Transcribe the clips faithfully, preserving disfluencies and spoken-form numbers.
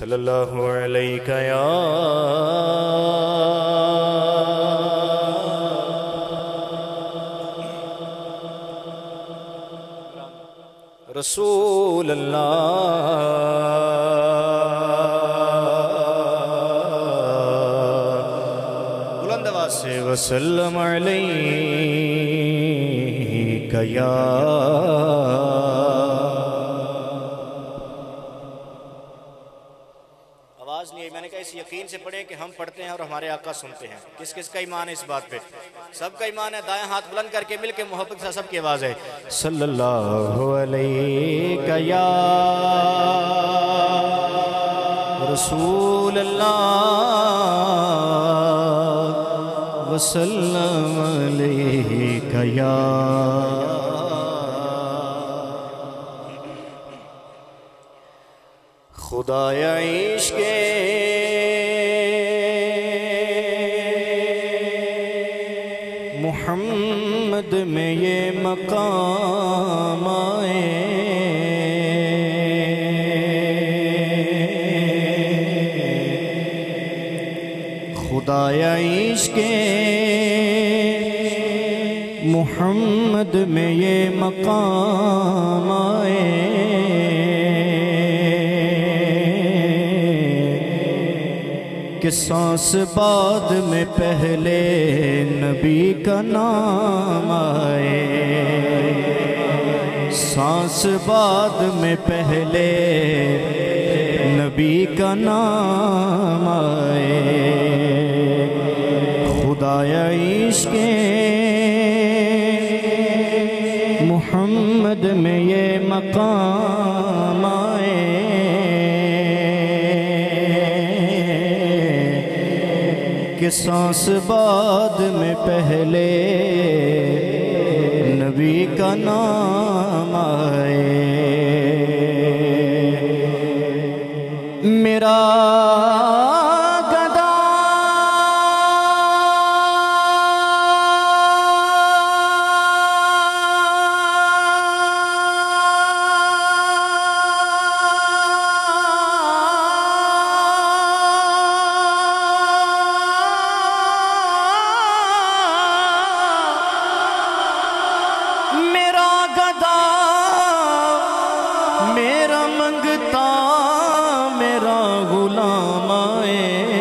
صلی اللہ علیہ یا رسول اللہ بلند آواز سے وسلم علیک یا میں نے کہا اس یقین سے پڑھیں کہ ہم پڑھتے ہیں اور ہمارے آقا سنتے ہیں. کس کس کا ایمان ہے اس بات پہ؟ سب کا ایمان ہے. دائیں ہاتھ بلند کر کے مل کے محبت سے سب کی آواز ہے صلی اللہ علیہ یا رسول اللہ وسلم علیہ یا خدای عشق محمد میں یہ مقام آئے خدای عشق محمد میں یہ مقام آئے کہ سانس بعد میں پہلے نبی کا نام آئے سانس بعد میں پہلے نبی کا نام آئے خدای عشق محمد میں یہ مقام آئے کہ سانس بعد میں پہلے نبی کا نام آئے میرا گدا میرا منگتا میرا غلام آئے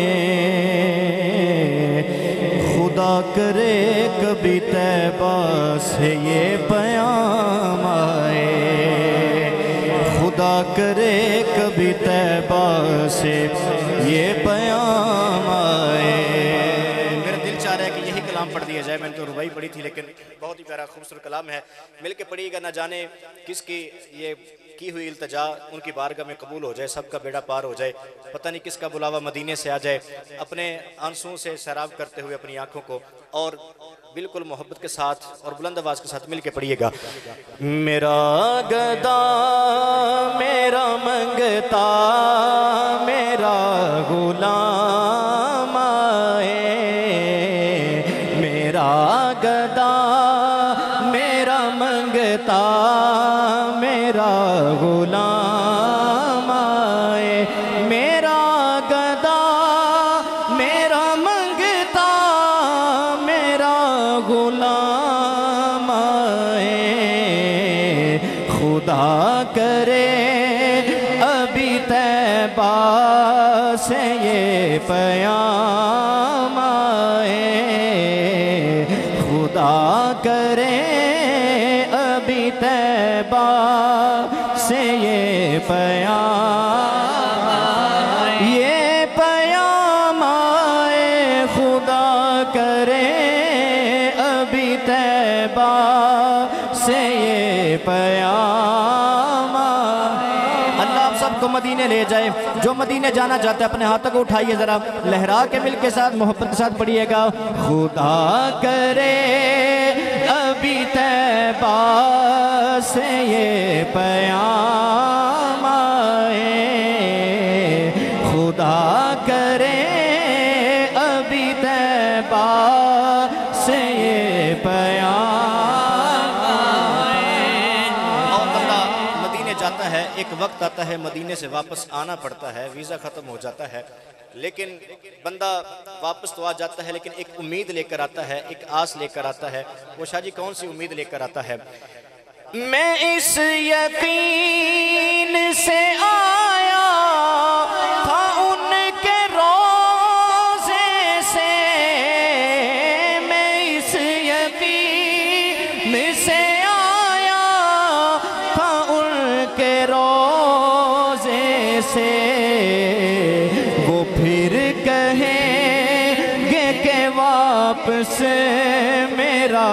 خدا کرے کبھی طیبہ سے یہ پیام آئے خدا کرے کبھی طیبہ سے یہ پیام آئے میرا دل چاہ رہا ہے کہ یہی کلام پڑھ دیا جائے. میں نے تو ربائی پڑھی تھی لیکن بہت ہی پیارا خوبصورت کلام ہے. مل کے پڑھیے گا. نہ جانے کس کی یہ کی ہوئی التجا ان کی بارگاہ میں قبول ہو جائے. سب کا بیڑا پار ہو جائے. پتہ نہیں کس کا بلاوا مدینے سے آ جائے اپنے آنسوں سے سیراب کرتے ہوئے اپنی آنکھوں کو اور بالکل محبت کے ساتھ اور بلند آواز کے ساتھ مل کے پڑھیے گا. میرا گدا میرا منگتا میرا غلام آئے میرا گدا میرا منگتا میرا غلام آئے میرا گدا میرا منگتا میرا غلام آئے خدا کرے ابھی طیبہ سے یہ پیام آئے خدا کرے ابھی طیبہ سے یہ پیام آئے یہ پیام آئے خدا کرے ابھی طیبہ سے یہ پیام آئے. اللہ آپ سب کو مدینے لے جائے. جو مدینے جانا چاہتے ہیں اپنے ہاتھوں کو اٹھائیے ذرا لہرا کے مل کے ساتھ محبت کے ساتھ پڑھیے گا. خدا کرے ابھی طیبہ سے یہ پیام آئے خدا کرے ابھی طیبہ سے یہ پیام آئے. اور بندہ مدینے جاتا ہے ایک وقت آتا ہے مدینے سے واپس آنا پڑتا ہے، ویزا ختم ہو جاتا ہے، لیکن بندہ واپس تو آ جاتا ہے لیکن ایک امید لے کر آتا ہے، ایک آس لے کر آتا ہے۔ وہ شاہ جی کون سی امید لے کر آتا ہے؟ میں اس یقین سے آیا تھا ان کے روزے سے، میں اس یقین سے آیا تھا ان کے روزے سے، وہ پھر کہیں گے کہ واپس میرا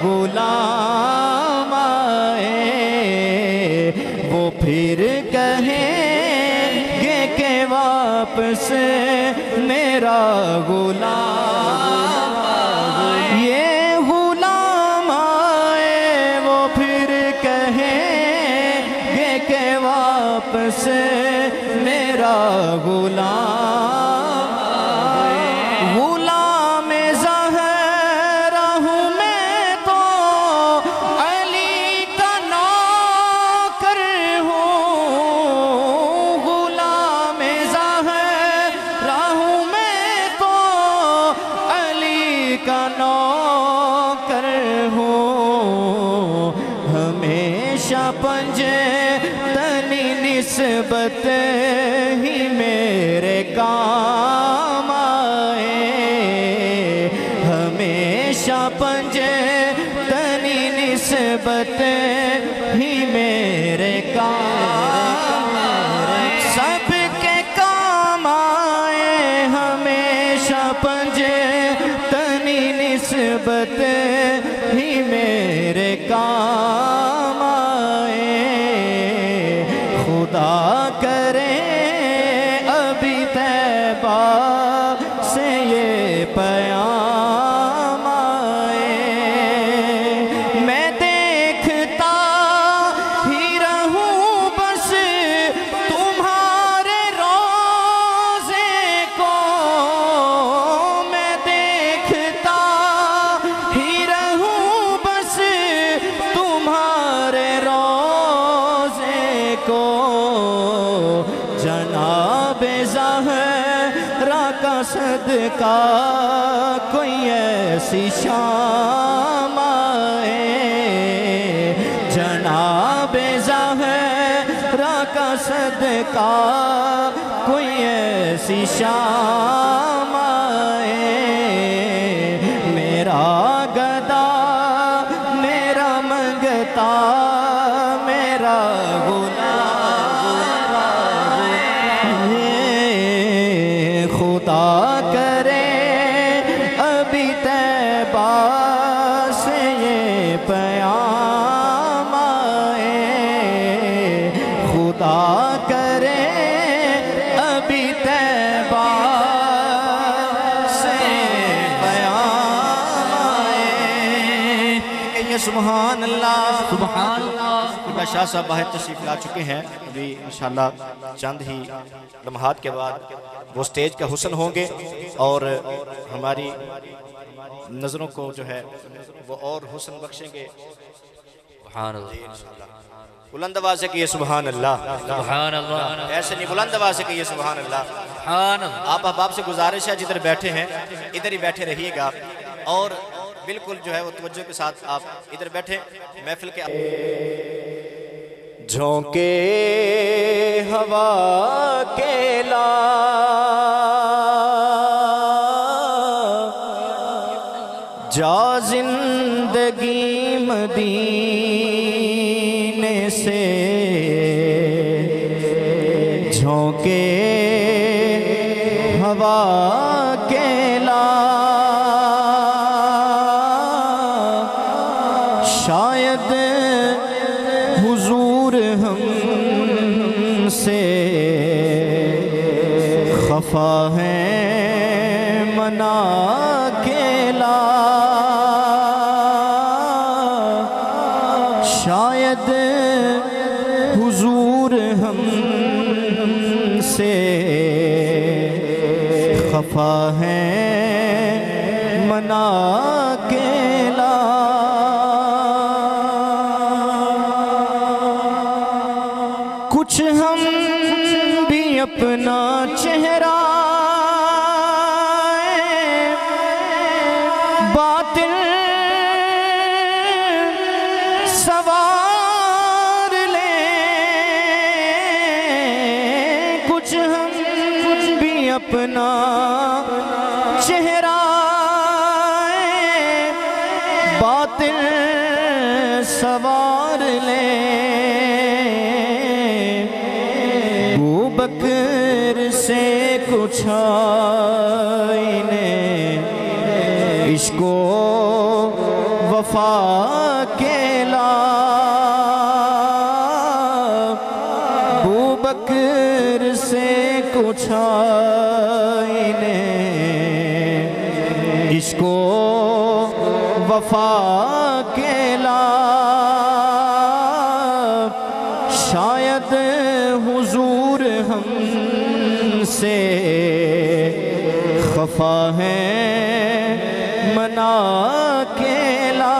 غلام آئے، وہ پھر کہیں گے کہ واپس میرا غلام آئے، یہ غلام آئے، وہ پھر کہیں گے کہ واپس میرا غلام آئے، غلام زہرا ہوں میں تو علی کا نوکر ہوں، غلام زہرا ہوں میں تو علی کا نوکر ہوں، ہمیشہ پنجے تنی نسبت ہی میرے کام آئے، ہمیشہ پنجے تنی نسبت ہی میرے کام آئے، سب کے کام آئے، ہمیشہ پنجے تنی نسبت ہی میرے کام آئے، خدا کرے ابھی طیبہ سے یہ پیام آئے، میں دیکھتا ہی رہوں بس تمہارے روزے کو، میں دیکھتا ہی رہوں بس تمہارے روزے کو، جناب زہرا کا صدقہ کوئی ایسی شام آئے، جناب زہرا کا صدقہ کوئی ایسی شام آئے، میرا گدا میرا منگتا میرا غلام، خدا کرے ابھی طیبہ سے یہ پیام آئے، خدا کرے ابھی طیبہ سے پیام آئے، کہ یہ سبحان اللہ سبحان اللہ۔ شاہ صاحب باہر تشریف لا چکے ہیں، ابھی انشاءاللہ چند ہی لمحات کے بعد وہ سٹیج کا حسن ہوں گے اور ہماری نظروں کو جو ہے وہ اور حسن بخشیں گے۔ سبحان اللہ، بلند آواز سے کہیے سبحان اللہ، سبحان اللہ، ایسے نہیں، بلند آواز سے کہیے سبحان اللہ۔ سبحان اللہ۔ آپ احباب سے گزارش ہے جدھر بیٹھے ہیں ادھر ہی بیٹھے رہیے گا اور بالکل جو ہے وہ توجہ کے ساتھ آپ ادھر بیٹھیں محفل کے۔ جھونکے ہوا کے لا جا زندگی مدینے سے، جھونکے ہوا کے لا شاید حضور ہم سے خفا ہے منا کے لا، شاید حضور ہم سے خفا ہے منا کے لا، کچھ چہرہ باطل سوار لے کچھ ہم کچھ بھی اپنا چہرہ باطل سوار لے ابو بکر سے کچھ آئینے عشق و وفا کے لا ابو بکر سے کچھ آئینے عشق و وفا کے لا شاید حضور ہم سے خفا ہیں منا کے لا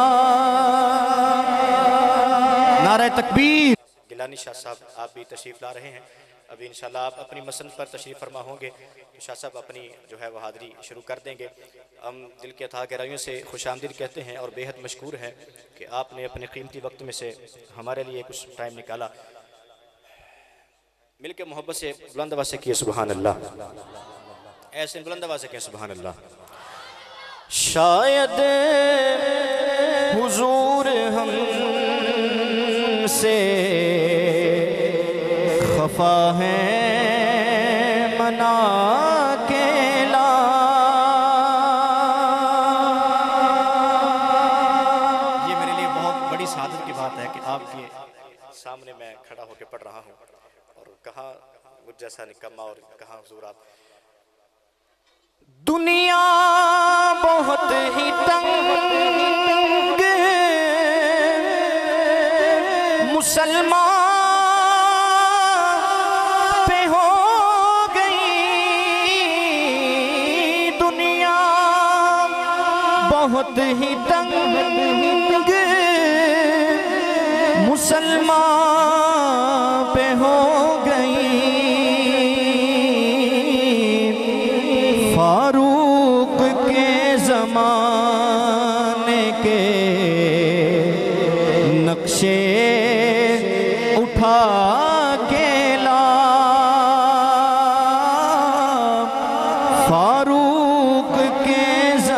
نعرہ تکبیر گیلانی شاہ صاحب آپ بھی تشریف لا رہے ہیں ابھی انشاءاللہ آپ اپنی مسند پر تشریف فرما ہوں گے شاہ صاحب اپنی جو ہے وہ حاضری شروع کر دیں گے ہم دل کے اتھا گہرائیوں سے خوش آمدید کہتے ہیں اور بے حد مشکور ہیں کہ آپ نے اپنے قیمتی وقت میں سے ہمارے لیے کچھ ٹائم نکالا مل کے محبت سے بلند آواز سے کیے سبحان اللہ ایسے بلند آواز سے کیے سبحان اللہ شاید حضور ہم سے خفا ہیں منا کے لا یہ میرے لیے بہت بڑی سعادت کی بات ہے کہ آپ کے سامنے میں کھڑا ہو کے پڑھ رہا ہوں اور کہاں مجھ جیسا نکما اور کہاں حضور آپ دنیا بہت ہی تنگ مسلمان پہ ہو گئی دنیا بہت ہی تنگ مسلمان پہ ہو گئی فاروق کے زمانے کے نقشے اٹھا کے لا فاروق کے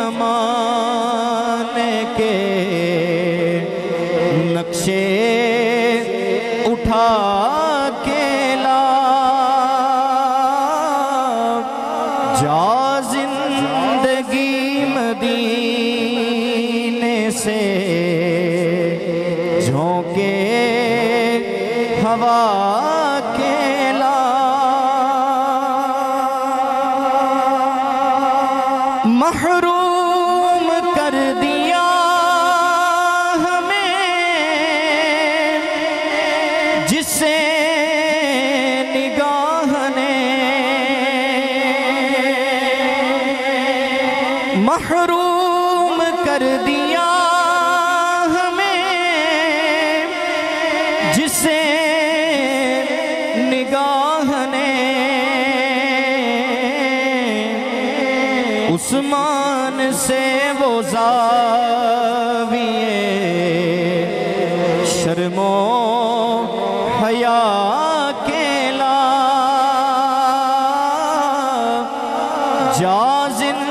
زمانے کے نقشے اٹھا کے لا جا زندگی مدینے سے جھونکے ہوا کے لا محروم کر دیا ہمیں جس سے نگاہ نے محروم کر دیا ہمیں جسے نگاہ نے عثمان سے وہ زاویے شرم و حیا کے لا جا زندگی